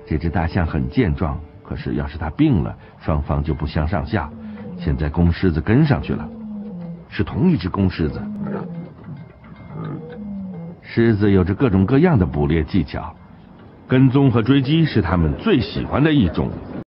这只大象很健壮，可是要是它病了，双方就不相上下。现在公狮子跟上去了，是同一只公狮子。狮子有着各种各样的捕猎技巧，跟踪和追击是它们最喜欢的一种。